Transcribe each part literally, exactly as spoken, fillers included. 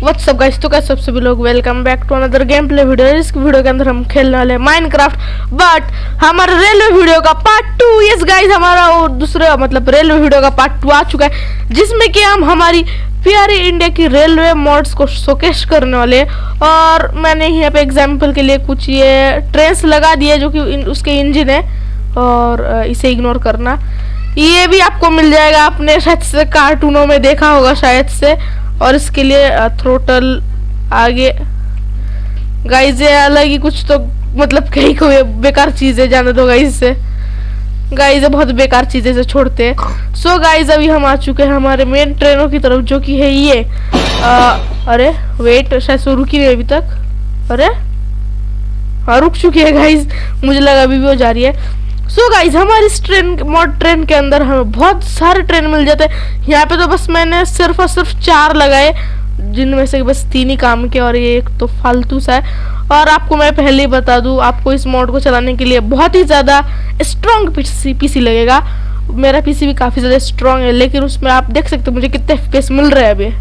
WhatsApp guys, तो कैसे सभी लोग welcome back to another game play video. इस वीडियो के अंदर हम खेलने वाले हैं माइनक्राफ्ट, बट हमारा रेलवे वीडियो का पार्ट टू। यस गाइस, हमारा वो दूसरा मतलब रेलवे वीडियो का पार्ट टू आ चुका है, जिसमें कि हम हमारी प्यारी इंडिया की रेलवे मॉड्स को शोकेस करने वाले हैं। और मैंने यहाँ पे एग्जाम्पल के लिए कुछ ये ट्रेन्स लगा दिए जो कि उसके इंजन है, और इसे इग्नोर करना। ये भी आपको मिल जाएगा, आपने शायद से कार्टूनों में देखा होगा शायद से। और इसके लिए थ्रोटल आगे गाइस, ये अलग ही कुछ तो मतलब कहीं को बेकार चीजें जाने दो गाइस से। गाइस बहुत बेकार चीजें से छोड़ते हैं। सो गाइस अभी हम आ चुके हैं हमारे मेन ट्रेनों की तरफ, जो कि है ये आ, अरे वेट, शायद से रुकी नहीं अभी तक। अरे हाँ रुक चुकी है गाइस, मुझे लगा अभी भी वो जा रही है। सो so गाइज हमारी इस ट्रेन मॉड ट्रेन के अंदर हमें बहुत सारे ट्रेन मिल जाते हैं। यहाँ पे तो बस मैंने सिर्फ और सिर्फ चार लगाए, जिनमें से बस तीन ही काम के, और ये एक तो फालतू सा है। और आपको मैं पहले ही बता दूं, आपको इस मॉड को चलाने के लिए बहुत ही ज़्यादा स्ट्रॉन्ग पीसी पीसी लगेगा। मेरा पीसी भी काफ़ी ज़्यादा स्ट्रॉन्ग है, लेकिन उसमें आप देख सकते हो मुझे कितने एफपीएस मिल रहे हैं अभी।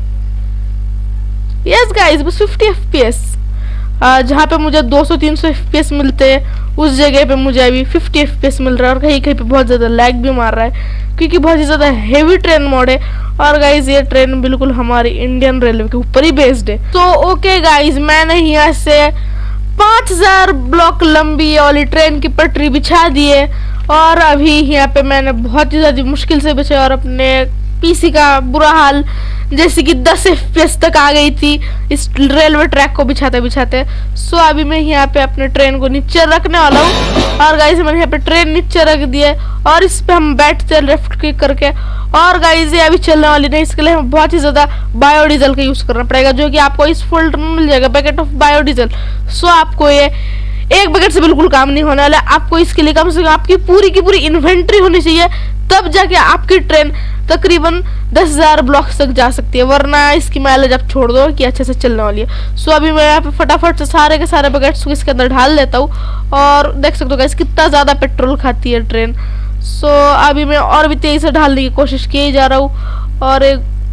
यस गाइज, बस फिफ्टी एफपीएस। जहाँ पे मुझे दो सौ तीन सौ एफपीएस मिलते हैं, उस जगह पे मुझे अभी फिफ्टी एफपीएस मिल रहा है। और कहीं कहीं पे बहुत ज़्यादा लैग भी मार रहा है, क्योंकि बहुत ही ज़्यादा हेवी ट्रेन मोड है। और गाइज ये ट्रेन बिल्कुल हमारी इंडियन रेलवे के ऊपर ही बेस्ड है। तो ओके गाइज, मैंने यहाँ से पाँच हजार ब्लॉक लंबी वाली ट्रेन की पटरी बिछा दी है। और अभी यहाँ पे मैंने बहुत ही ज़्यादा मुश्किल से बचे, और अपने पीसी का बुरा हाल जैसे कि दस एफपीएस तक आ गई थी इस रेलवे ट्रैक को बिछाते बिछाते। सो अभी मैं यहाँ पे अपने ट्रेन को नीचे रखने वाला हूँ। और गाइस मैंने यहाँ पे ट्रेन नीचे रख दी है, और इस पे हम बैठते हैं लेफ्ट क्लिक करके। और गाइस ये अभी चलने वाली नहीं, इसके लिए हमें बहुत ही ज़्यादा बायोडीजल का यूज़ करना पड़ेगा, जो कि आपको इस फोल्डर में मिल जाएगा, पैकेट ऑफ बायोडीजल। सो आपको ये एक पैकेट से बिल्कुल काम नहीं होने वाला। आपको इसके लिए कम से कम आपकी पूरी की पूरी इन्वेंट्री होनी चाहिए, तब जाके आपकी ट्रेन तकरीबन दस हजार ब्लॉक तक जा सकती है, वरना इसकी माइलेज आप छोड़ दो कि अच्छे से चलने वाली है। सो अभी मैं यहाँ पे फटाफट से सारे के सारे पैकेट्स को इसके अंदर ढाल देता हूँ, और देख सकते हो गाइस कितना ज़्यादा पेट्रोल खाती है ट्रेन। सो अभी मैं और भी तेजी से ढालने की कोशिश किए जा रहा हूँ, और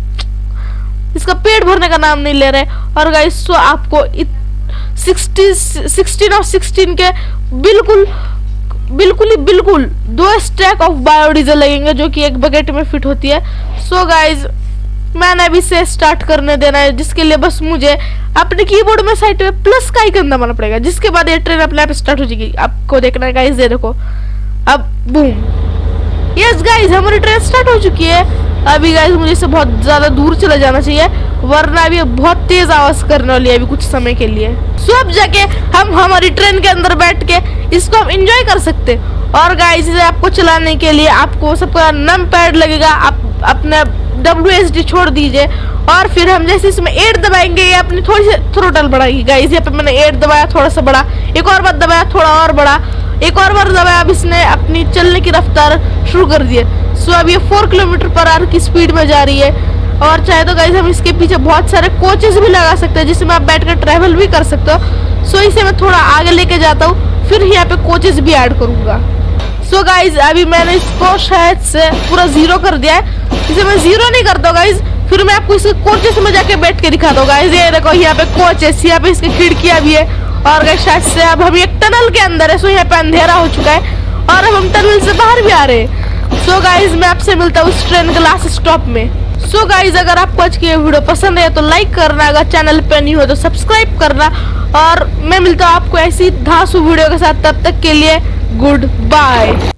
एक इसका पेट भरने का नाम नहीं ले रहे। और गाइस सो आपको सिक्सटी सिक्सटीन और सिक्सटीन के बिल्कुल बिल्कुल ही बिल्कुल दो स्टैक ऑफ बायोडीजल लगेंगे, जो कि एक बकेट में फिट होती है। सो गाइज मैंने अभी से स्टार्ट करने देना है, जिसके लिए बस मुझे अपने कीबोर्ड में साइड में प्लस का आइकन दबाना पड़ेगा, जिसके बाद ये ट्रेन अपने आप स्टार्ट हो जाएगी। आपको देखना है गाइज, ये देखो अब बूम। यस गाइज हमारी ट्रेन स्टार्ट हो चुकी है। अभी गाइज मुझे इससे बहुत ज़्यादा दूर चले जाना चाहिए, वरना अभी बहुत तेज आवाज करने वाली है अभी कुछ समय के लिए। सो अब जाके हम हमारी ट्रेन के अंदर बैठ के इसको हम एंजॉय कर सकते हैं। और गाइस इसे आपको चलाने के लिए आपको सबका नम पैड लगेगा, आप अपना डब्ल्यू एस डी छोड़ दीजिए, और फिर हम जैसे इसमें एट दबाएंगे ये अपनी थोड़ी सी थ्रोटल बढ़ाएगी। गाइस यहाँ पे मैंने एट दबाया, थोड़ा सा बढ़ा, एक और बार दबाया, थोड़ा और बढ़ा, एक और बार दबाया, अब इसने अपनी चलने की रफ्तार शुरू कर दी है। सो अब ये फोर किलोमीटर पर आवर की स्पीड में जा रही है। और चाहे तो गाइस हम इसके पीछे बहुत सारे कोचेस भी लगा सकते हैं, जिसमें आप बैठकर ट्रैवल भी कर सकते हो। सो इसे मैं थोड़ा आगे लेके जाता हूँ, फिर यहाँ पे कोचेस भी ऐड करूंगा। सो गाइज अभी मैंने इसको शायद से पूरा जीरो कर दिया है। इसे मैं जीरो नहीं करता गाइज, फिर मैं आपको इसके कोचेस में जाके बैठ के दिखाता हूँ। गाइज ये देखो यहाँ पे कोचेस, यहाँ पे इसकी खिड़कियां भी है। और गाइज शायद से अब हम एक टनल के अंदर है, सो यहाँ पे अंधेरा हो चुका है, और अब हम टनल से बाहर भी आ रहे हैं। सो गाइज मैं आपसे मिलता हूँ इस ट्रेन के लास्ट स्टॉप में। सो so गाइज अगर आपको आज की ये वीडियो पसंद है तो लाइक करना, अगर चैनल पे नहीं हो तो सब्सक्राइब करना, और मैं मिलता हूँ आपको ऐसी धांसू वीडियो के साथ। तब तक के लिए गुड बाय।